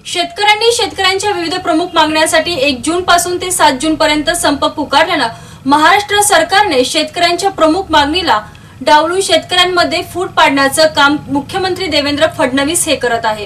शेतकऱ्यांनी शेतकऱ्यांच्या विविध प्रमुख मागण्यांसाठी 1 जून पासून ते 7 जून पर्यंत संप पुकारल्याने महाराष्ट्र सरकारने शेतकऱ्यांच्या प्रमुख मागणीला डावलून शेतकऱ्यांमध्ये फूट पाडण्याचं काम मुख्यमंत्री देवेंद्र फडणवीस हे करत आहे,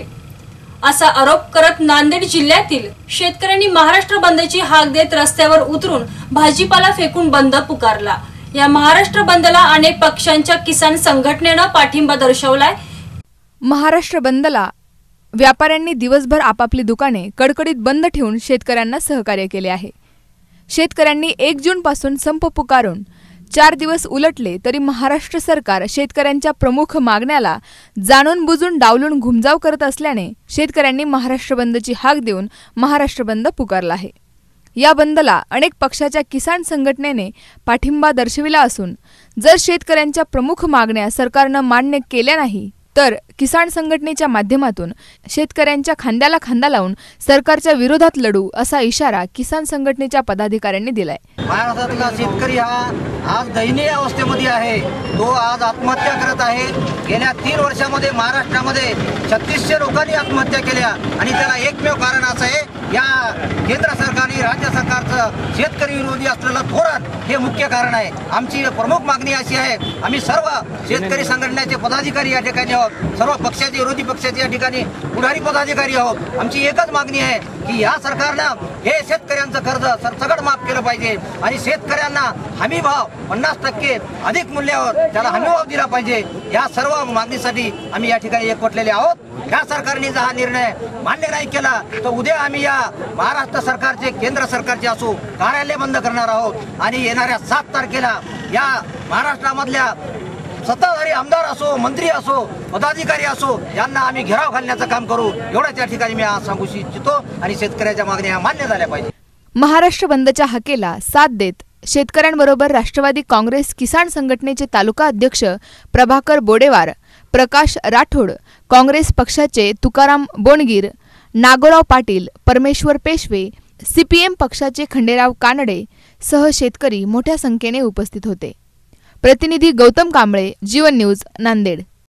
असा आरोप करत नांदेड जिल्ह्यातील शेतकऱ्यांनी महाराष्ट्र बंदची हाक देत रस्त्यावर उतरून भाजीपाला फेकून बंद पुकारला। या महाराष्ट्र बंदला अनेक पक्षांच्या किसान संघटनेनं पाठिंबा दर्शवलाय। महाराष्ट्र बंदला व्यापाऱ्यांनी दिवसभर आपापली दुकाने कडकडीत बंद ठेवून शेतकऱ्यांना सहकार्य केले आहे। शेतकऱ्यांनी 1 जून पासून संप पुकारून 4 दिवस उलटले तरी महाराष्ट्र सरकार शेतकऱ्यांच्या प्रमुख मागण्याला जाणून बुजून डावलून घुमजाव करत असल्याने शेतकऱ्यांनी महाराष्ट्र बंदची हाक देऊन महाराष्ट्र बंद पुकारला आहे। या बंदला अनेक पक्षाच्या किसान संघटनेने पाठिंबा दर्शविला असून जर शेतकऱ्यांच्या प्रमुख मागण्या सरकारने मान्य केल्या नाही तर किसान संघटनेच्या माध्यमातून शेतकऱ्यांच्या खांद्याला खांदा लावून सरकारच्या विरोधात लढू असा इशारा किसान संघटनेच्या पदाधिकाऱ्यांनी दिलाय। महाराष्ट्रातला शेतकरी हा आज दयनीय अवस्थेमध्ये आहे। तो आज आत्महत्या करत आहे। गेल्या 3 वर्षांमध्ये महाराष्ट्रामध्ये 3600 लोकांनी आत्महत्या केल्या आणि त्याला एकमेव कारण असं आहे, या केंद्र सरकारने राज्य सरकारचं शेतकरी विरोधी असलेलं धोरण हे मुख्य कारण आहे। आमची प्रमुख मागणी अशी आहे, आम्ही सर्व शेतकरी संघटनेचे पदाधिकारी या ठिकाणी आहोत, सर्व पक्षाचे विरोधी पक्षाचे या ठिकाणी पुढारी पदाधिकारी आहोत। आमची एकच मागणी आहे की या सरकारनं हे शेतकऱ्यांचं कर्ज सरसकट माफ केलं पाहिजे आणि शेतकऱ्यांना हमी भाव 50% अधिक मूल्यावर त्याला हमी भाव दिला पाहिजे। या सर्व मागणीसाठी आम्ही या ठिकाणी एकवटलेले आहोत। या सरकारने जर हा निर्णय मान्य नाही केला तर उद्या आम्ही या महाराष्ट्र सरकारचे केंद्र सरकारचे असो कार्यालय बंद करणार आहोत आणि येणाऱ्या 7 तारखेला या महाराष्ट्रामधल्या सत्ताधारी आमदार असो, मंत्री असो, पदाधिकारी असो यांना आम्ही घेराव घालण्याचं काम करू, एवढ्याच या ठिकाणी मी आज सांगू इच्छितो आणि शेतकऱ्याच्या मागण्या मान्य झाल्या पाहिजे। महाराष्ट्र बंदच्या हाकेला साथ देत शेतकऱ्यांबरोबर राष्ट्रवादी काँग्रेस किसान संघटनेचे तालुका अध्यक्ष प्रभाकर बोडेवार, प्रकाश राठोड, काँग्रेस पक्षाचे तुकाराम बोणगीर, नागोराव पाटील, परमेश्वर पेशवे, सीपीएम पक्षाचे खंडेराव कानडे सह शेतकरी मोठ्या संख्येने उपस्थित होते। प्रतिनिधी गौतम कांबळे, जीवन न्यूज, नांदेड।